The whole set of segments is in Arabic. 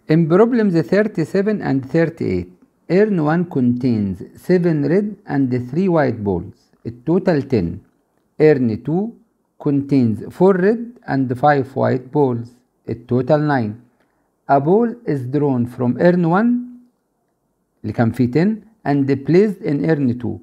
In problems 37 and 38, urn 1 contains 7 red and 3 white balls. التوتال 10. urn 2 contains 4 red and 5 white balls. التوتال 9. A ball is drawn from urn 1 اللي كان فيه 10 and placed in urn 2.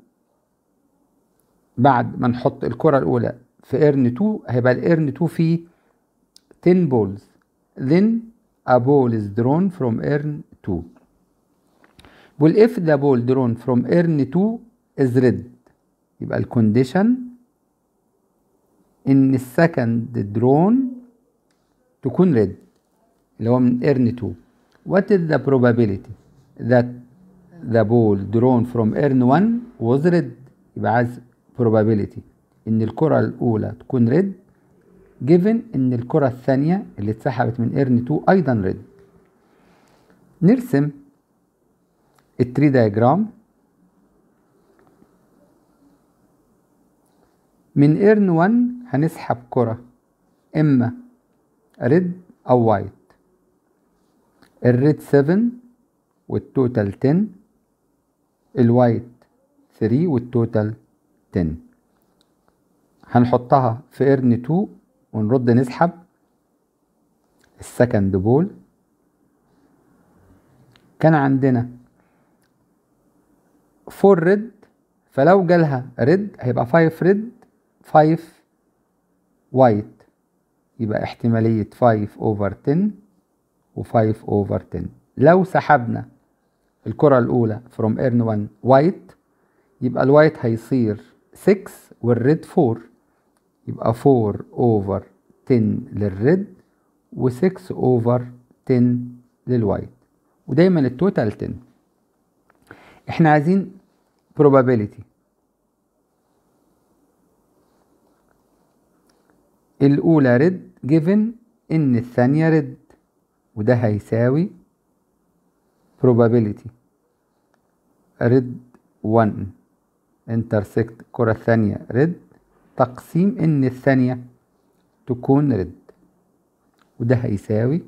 بعد ما نحط الكرة الأولى في urn 2 هيبقى الurn 2 فيه 10 balls. Then a ball is drawn from urn 2. Well, if the ball drawn from urn 2 is red, يبقى الكونديشن إن السكند drawn تكون red اللي هو من urn 2. What is the probability that the ball drawn from urn 1 was red؟ يبقى عايز probability إن الكرة الأولى تكون red given إن الكرة الثانية اللي اتسحبت من urn 2 أيضا red. نرسم التري دايجرام. من urn 1 هنسحب كرة إما red أو white. الريد 7 والتوتال 10، الوايت 3 والتوتال 10. هنحطها في urn 2 ونرد نسحب السكند بول. كان عندنا 4 ريد، فلو جالها ريد هيبقى 5 ريد 5 وايت، يبقى احتمالية 5 over 10 و5 over 10. لو سحبنا الكرة الأولى from urn 1 وايت يبقى الوايت هيصير 6 والريد 4، يبقى 4 over 10 للريد و6 over 10 للوايت، ودايما التوتال 10. احنا عايزين probability. الأولى ريد given إن الثانية ريد، وده هيساوي probability ريد 1 intersect الكرة الثانية ريد تقسيم إن الثانية تكون ريد، وده هيساوي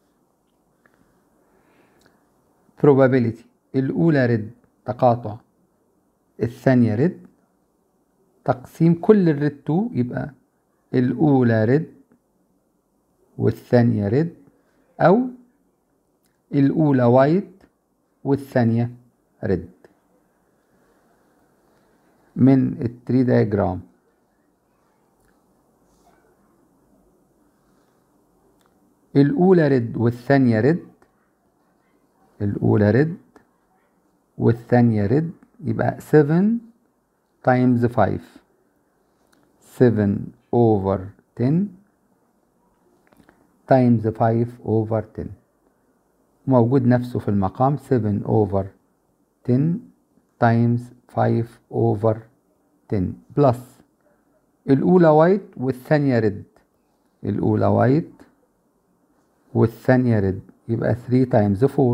probability الأولى ريد تقاطع الثانية ريد تقسيم كل الريد 2، يبقى الأولى ريد والثانية ريد، أو الأولى وايت والثانية ريد. من التري دايجرام الأولى ريد والثانية ريد، الأولى ريد والثانية ريد، يبقى 7 times 5 7 over 10 times 5 over 10 موجود نفسه في المقام 7 over 10 times 5 over 10 بلس الأولى وايت والثانية ريد، الأولى وايت والثانية ريد، يبقى 3 times 4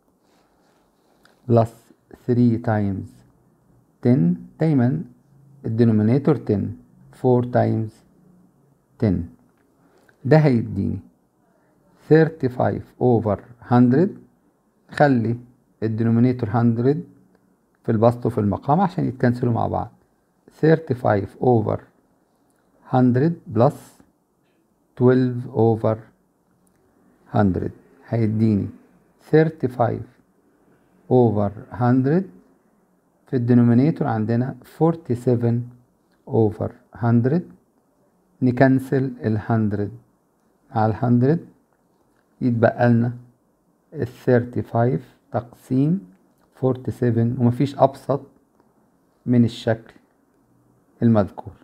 بلس 3 times 10، دايما الدينومينيتور 10، 4 times 10. ده هيديني 35 over 100. خلي الدينومينيتور 100 في البسط وفي المقام عشان يتكنسلوا مع بعض. 35 over 100 بلس 12 over 100 هيديني 35 over 100. في الدينومينيتور عندنا 47 over 100. نكنسل 100 مع 100 يتبقى لنا 35 تقسيم 47، ومفيش أبسط من الشكل المذكور.